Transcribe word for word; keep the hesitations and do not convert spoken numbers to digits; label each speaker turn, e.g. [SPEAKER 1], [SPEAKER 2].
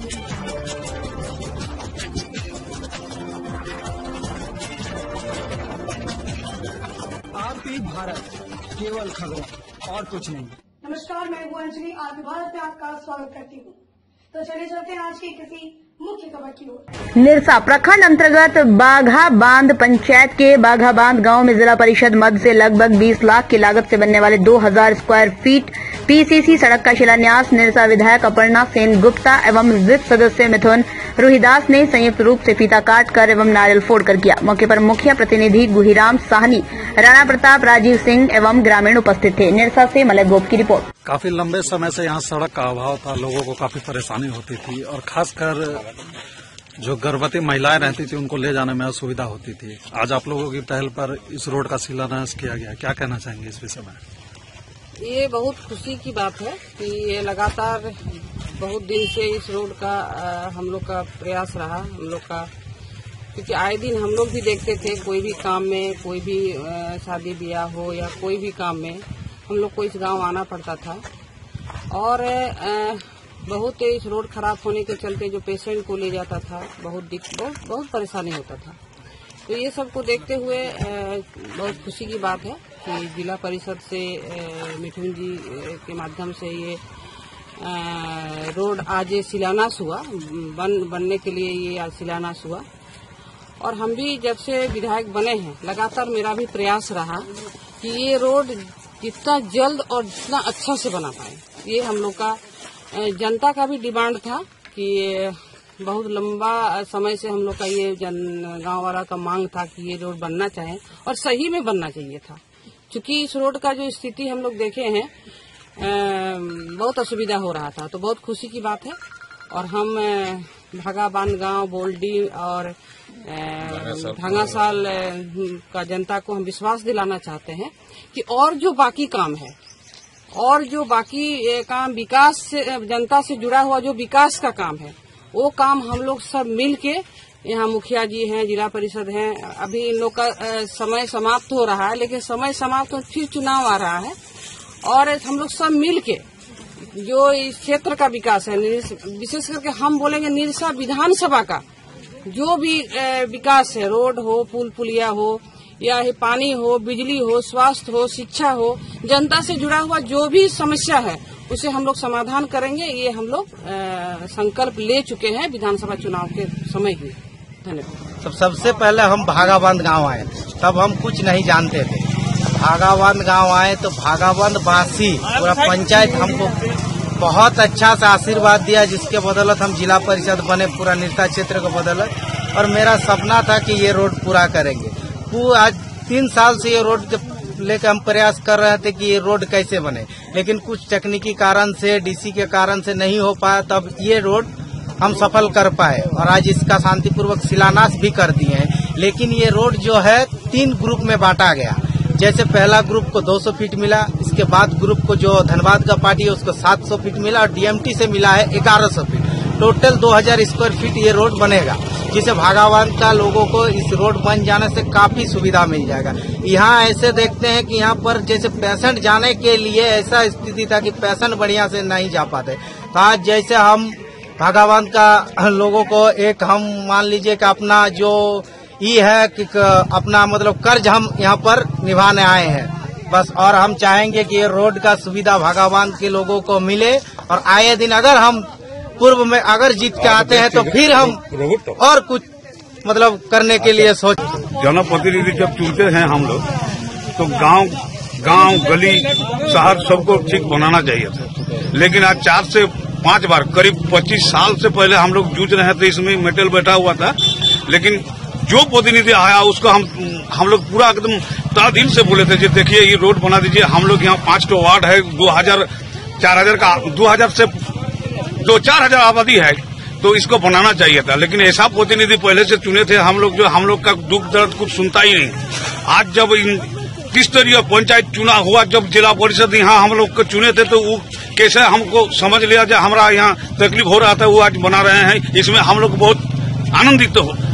[SPEAKER 1] RP Bharat, केवल खबरें और कुछ नहीं।
[SPEAKER 2] नमस्कार, मैं हूँ अंजलि। आरपी भारत में आपका स्वागत करती हूँ। तो चलिए चलते हैं आज की किसी मुख्य खबर की ओर।
[SPEAKER 3] निरसा प्रखंड अंतर्गत बाघा बांध पंचायत के बाघा बांध गांव में जिला परिषद मद से लगभग बीस लाख की लागत से बनने वाले दो हज़ार स्क्वायर फीट पीसीसी सड़क का शिलान्यास निरसा विधायक अपर्णा सेन गुप्ता एवं विप सदस्य मिथुन रोहिदास ने संयुक्त रूप से फीता काट कर एवं नारियल फोड़कर किया। मौके पर मुखिया प्रतिनिधि गुहिराम साहनी, राणा प्रताप, राजीव सिंह एवं ग्रामीण उपस्थित थे। निरसा से मलय गोप की रिपोर्ट।
[SPEAKER 4] काफी लंबे समय से यहाँ सड़क का अभाव था, लोगों को काफी परेशानी होती थी और खासकर जो गर्भवती महिलाएं रहती थी उनको ले जाने में असुविधा होती थी। आज आप लोगों की पहल पर इस रोड का शिलान्यास किया गया, क्या कहना चाहेंगे इस विषय में?
[SPEAKER 5] ये बहुत खुशी की बात है कि ये लगातार बहुत दिन से इस रोड का आ, हम लोग का प्रयास रहा, हम लोग का, क्योंकि आए दिन हम लोग भी देखते थे कोई भी काम में, कोई भी आ, शादी ब्याह हो या कोई भी काम में हम लोग को इस गांव आना पड़ता था और आ, बहुत इस रोड खराब होने के चलते जो पेशेंट को ले जाता था बहुत दिक्कत बहुत, बहुत परेशानी होता था। तो ये सब को देखते हुए बहुत खुशी की बात है कि जिला परिषद से मिथुन जी के माध्यम से ये रोड आज शिलान्यास हुआ, बन बनने के लिए ये आज शिलान्यास हुआ। और हम भी जब से विधायक बने हैं लगातार मेरा भी प्रयास रहा कि ये रोड जितना जल्द और जितना अच्छा से बना पाए। ये हम लोग का जनता का भी डिमांड था कि बहुत लंबा समय से हम लोग का ये जन गांव वाला का मांग था कि ये रोड बनना चाहे और सही में बनना चाहिए था, क्योंकि इस रोड का जो स्थिति हम लोग देखे हैं बहुत असुविधा हो रहा था। तो बहुत खुशी की बात है और हम भागाबांध गांव, बोल्डी और भांगासाल का जनता को हम विश्वास दिलाना चाहते हैं कि और जो बाकी काम है और जो बाकी काम विकास से, जनता से जुड़ा हुआ जो विकास का काम है, वो काम हम लोग सब मिल के, यहाँ मुखिया जी हैं, जिला परिषद हैं, अभी इन लोग का समय समाप्त हो रहा है, लेकिन समय समाप्त हो फिर चुनाव आ रहा है और हम लोग सब मिल के जो इस क्षेत्र का विकास है, विशेष करके हम बोलेंगे निरसा विधानसभा का जो भी विकास है, रोड हो, पुल पुलिया हो या पानी हो, बिजली हो, स्वास्थ्य हो, शिक्षा हो, जनता से जुड़ा हुआ जो भी समस्या है उसे हम लोग समाधान करेंगे। ये हम लोग संकल्प ले चुके हैं विधानसभा चुनाव के समय ही। धन्यवाद।
[SPEAKER 6] सब सबसे पहले हम भागाबांध गांव आए, तब हम कुछ नहीं जानते थे। भागाबांध गांव आए तो भागाबांध वासी पूरा पंचायत हमको बहुत अच्छा सा आशीर्वाद दिया, जिसके बदौलत हम जिला परिषद बने पूरा निरसा क्षेत्र को बदौलत। और मेरा सपना था कि ये रोड पूरा करेंगे। आज तीन साल से ये रोड लेकर हम प्रयास कर रहे थे कि ये रोड कैसे बने, लेकिन कुछ तकनीकी कारण से, डीसी के कारण से नहीं हो पाया। तब ये रोड हम सफल कर पाए और आज इसका शांतिपूर्वक शिलान्यास भी कर दिए हैं। लेकिन ये रोड जो है तीन ग्रुप में बांटा गया। जैसे पहला ग्रुप को दो सौ फीट मिला, इसके बाद ग्रुप को जो धनबाद का पार्टी है उसको सात सौ फीट मिला और डीएमटी से मिला है ग्यारह सौ फीट। टोटल दो हज़ार स्क्वायर फीट ये रोड बनेगा, जिसे भागाबांध का लोगों को इस रोड बन जाने से काफी सुविधा मिल जाएगा। यहाँ ऐसे देखते हैं कि यहाँ पर जैसे पेशेंट जाने के लिए ऐसा स्थिति था कि पेशेंट बढ़िया से नहीं जा पाते। तो आज जैसे हम भागाबांध का लोगों को एक हम मान लीजिए कि अपना जो ये है कि अपना मतलब कर्ज हम यहाँ पर निभाने आए हैं बस। और हम चाहेंगे कि ये रोड का सुविधा भागाबांध के लोगों को मिले और आए दिन अगर हम पूर्व में अगर जीत के आते हैं तो फिर हम और कुछ मतलब करने के लिए सोच।
[SPEAKER 7] जनप्रतिनिधि जब चुनते हैं हम लोग तो गांव गांव गली शहर सबको ठीक बनाना चाहिए था, लेकिन आज चार से पांच बार करीब पच्चीस साल से पहले हम लोग जूझ रहे थे, इसमें मेटल बैठा हुआ था। लेकिन जो प्रतिनिधि आया उसको हम हम लोग पूरा एकदम तहे दिल से बोले थे, देखिए ये रोड बना दीजिए। हम लोग यहाँ पांच तो वार्ड है, दो हजार चार हजार का दो हजार से दो चार हजार आबादी है, तो इसको बनाना चाहिए था। लेकिन ऐसा प्रतिनिधि पहले से चुने थे हम लोग जो हम लोग का दुख दर्द कुछ सुनता ही नहीं। आज जब इन त्रिस्तरीय पंचायत चुना हुआ, जब जिला परिषद यहाँ हम लोग को चुने थे तो वो कैसे हमको समझ लिया जो हमारा यहाँ तकलीफ हो रहा था वो आज बना रहे हैं, इसमें हम लोग बहुत आनंदित हो